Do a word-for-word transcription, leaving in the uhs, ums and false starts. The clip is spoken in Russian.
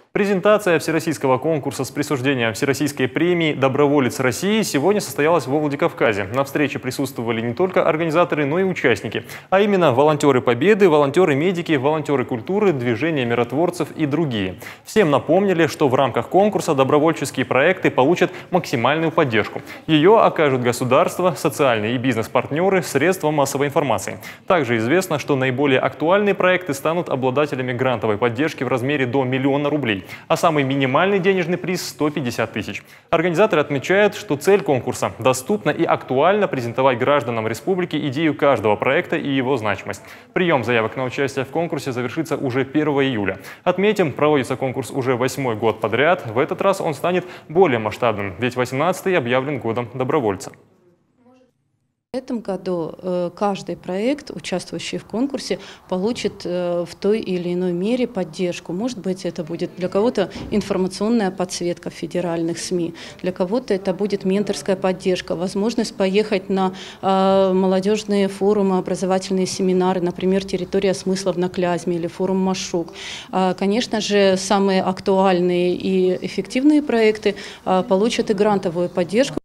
Презентация всероссийского конкурса с присуждением Всероссийской премии «Доброволец России» сегодня состоялась во Владикавказе. На встрече присутствовали не только организаторы, но и участники, а именно волонтеры Победы, волонтеры-медики, волонтеры культуры, движения миротворцев и другие. Всем напомнили, что в рамках конкурса добровольческие проекты получат максимальную поддержку. Ее окажут государство, социальные и бизнес-партнеры, средства массовой информации. Также известно, что наиболее актуальные проекты станут обладателями грантовой поддержки в размере до миллиона рублей. А самый минимальный денежный приз – сто пятьдесят тысяч. Организаторы отмечают, что цель конкурса – доступно и актуально презентовать гражданам республики идею каждого проекта и его значимость. Прием заявок на участие в конкурсе завершится уже первого июля. Отметим, проводится конкурс уже восьмой год подряд. В этот раз он станет более масштабным, ведь восемнадцатый объявлен годом добровольца. В этом году каждый проект, участвующий в конкурсе, получит в той или иной мере поддержку. Может быть, это будет для кого-то информационная подсветка в федеральных СМИ, для кого-то это будет менторская поддержка, возможность поехать на молодежные форумы, образовательные семинары, например, «Территория смыслов» на Клязьме или форум «Машук». Конечно же, самые актуальные и эффективные проекты получат и грантовую поддержку.